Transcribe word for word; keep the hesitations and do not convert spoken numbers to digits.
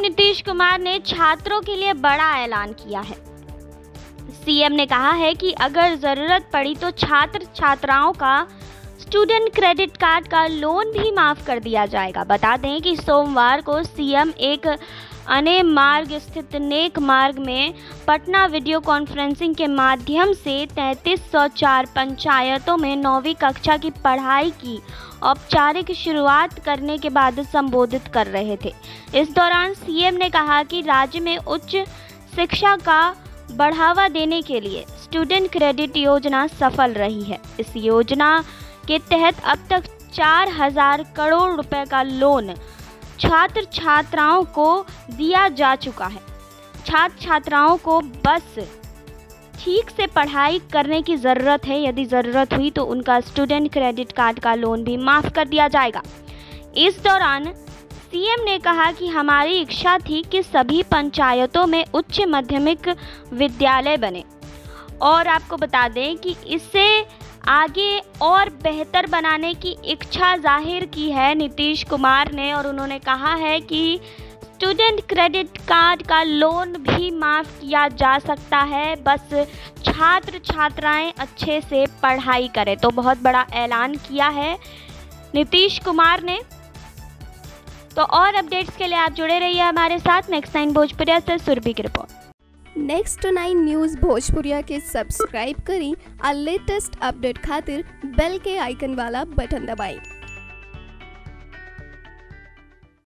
नीतीश कुमार ने छात्रों के लिए बड़ा ऐलान किया है। सीएम ने कहा है कि अगर जरूरत पड़ी तो छात्र छात्राओं का स्टूडेंट क्रेडिट कार्ड का लोन भी माफ कर दिया जाएगा। बता दें कि सोमवार को सीएम एक अने मार्ग स्थित नेक मार्ग में पटना वीडियो कॉन्फ्रेंसिंग के माध्यम से तैंतीस सौ चार पंचायतों में नौवीं कक्षा की पढ़ाई की औपचारिक शुरुआत करने के बाद संबोधित कर रहे थे। इस दौरान सीएम ने कहा कि राज्य में उच्च शिक्षा का बढ़ावा देने के लिए स्टूडेंट क्रेडिट योजना सफल रही है। इस योजना के तहत अब तक चार हजार करोड़ रुपए का लोन छात्र छात्राओं को दिया जा चुका है। छात्र छात्राओं को बस ठीक से पढ़ाई करने की ज़रूरत है। यदि ज़रूरत हुई तो उनका स्टूडेंट क्रेडिट कार्ड का लोन भी माफ़ कर दिया जाएगा। इस दौरान सीएम ने कहा कि हमारी इच्छा थी कि सभी पंचायतों में उच्च माध्यमिक विद्यालय बने और आपको बता दें कि इससे आगे और बेहतर बनाने की इच्छा जाहिर की है नीतीश कुमार ने और उन्होंने कहा है कि स्टूडेंट क्रेडिट कार्ड का लोन भी माफ़ किया जा सकता है, बस छात्र छात्राएं अच्छे से पढ़ाई करें। तो बहुत बड़ा ऐलान किया है नीतीश कुमार ने। तो और अपडेट्स के लिए आप जुड़े रहिए हमारे साथ। नेक्स्ट नाइन भोजपुरिया से सुरभि की report. Next nine news Bhojpuriya के सब्सक्राइब करी और लेटेस्ट अपडेट खातिर बेल के आइकन वाला बटन दबाएं।